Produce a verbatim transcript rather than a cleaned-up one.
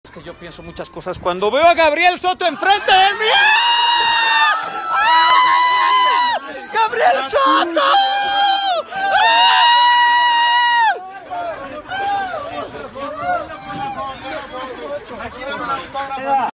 Es que yo pienso muchas cosas cuando veo a Gabriel Soto enfrente de mí. ¡Gabriel Soto!